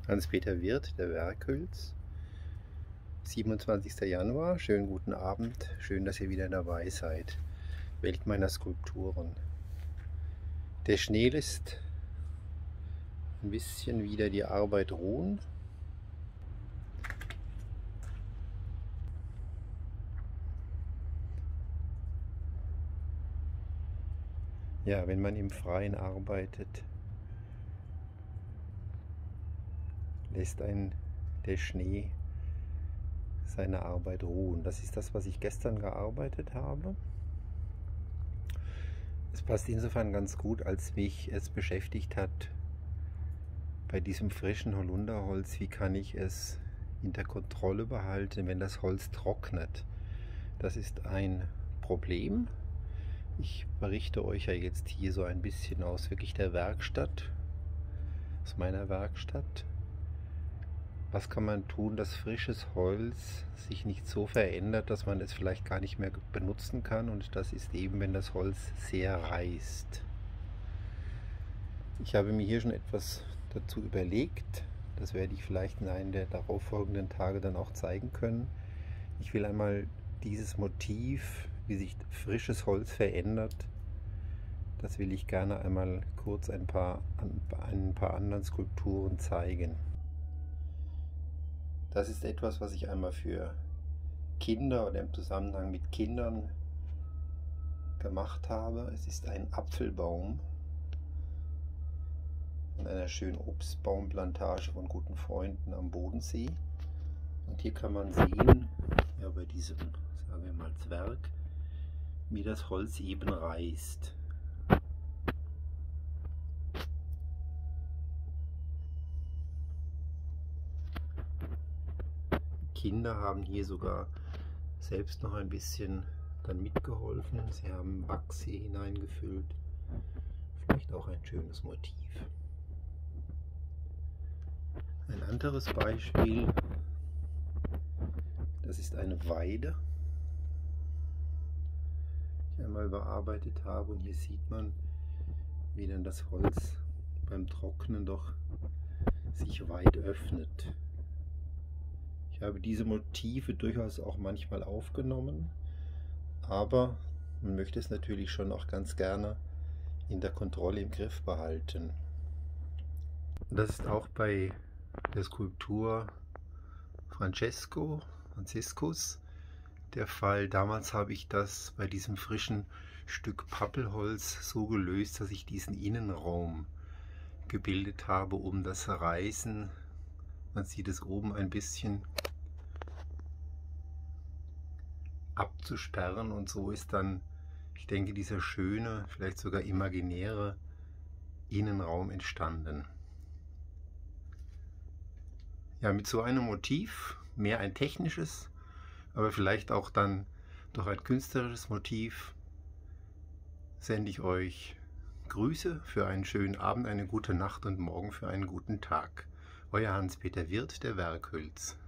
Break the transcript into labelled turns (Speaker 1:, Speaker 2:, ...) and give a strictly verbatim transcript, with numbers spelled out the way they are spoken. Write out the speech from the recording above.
Speaker 1: Hans-Peter Wirth, der Werkhülz, siebenundzwanzigster Januar. Schönen guten Abend, schön, dass ihr wieder dabei seid. Welt meiner Skulpturen. Der Schnee lässt ein bisschen wieder die Arbeit ruhen. Ja, wenn man im Freien arbeitet, lässt ein der Schnee seine Arbeit ruhen. Das ist das, was ich gestern gearbeitet habe. Es passt insofern ganz gut, als mich es beschäftigt hat, bei diesem frischen Holunderholz, wie kann ich es in der Kontrolle behalten, wenn das Holz trocknet. Das ist ein Problem. Ich berichte euch ja jetzt hier so ein bisschen aus wirklich der Werkstatt, aus meiner Werkstatt. Was kann man tun, dass frisches Holz sich nicht so verändert, dass man es vielleicht gar nicht mehr benutzen kann? Und das ist eben, wenn das Holz sehr reißt. Ich habe mir hier schon etwas dazu überlegt. Das werde ich vielleicht in einem der darauffolgenden Tage dann auch zeigen können. Ich will einmal dieses Motiv, wie sich frisches Holz verändert, das will ich gerne einmal kurz ein paar, ein paar anderen Skulpturen zeigen. Das ist etwas, was ich einmal für Kinder oder im Zusammenhang mit Kindern gemacht habe. Es ist ein Apfelbaum an einer schönen Obstbaumplantage von guten Freunden am Bodensee. Und hier kann man sehen, ja, bei diesem, sagen wir mal, Zwerg, wie das Holz eben reißt. Kinder haben hier sogar selbst noch ein bisschen dann mitgeholfen. Sie haben Wachs hier hineingefüllt. Vielleicht auch ein schönes Motiv. Ein anderes Beispiel, das ist eine Weide, die ich einmal bearbeitet habe, und hier sieht man, wie dann das Holz beim Trocknen doch sich weit öffnet. Ich habe diese Motive durchaus auch manchmal aufgenommen, aber man möchte es natürlich schon auch ganz gerne in der Kontrolle im Griff behalten. Und das ist auch bei der Skulptur Francesco, Franziskus der Fall. Damals habe ich das bei diesem frischen Stück Pappelholz so gelöst, dass ich diesen Innenraum gebildet habe, um das Reißen, man sieht es oben ein bisschen, abzusperren, und so ist dann, ich denke, dieser schöne, vielleicht sogar imaginäre Innenraum entstanden. Ja, mit so einem Motiv, mehr ein technisches, aber vielleicht auch dann doch ein künstlerisches Motiv, sende ich euch Grüße für einen schönen Abend, eine gute Nacht und morgen für einen guten Tag. Euer Hans-Peter Wirth, der Werkhülz.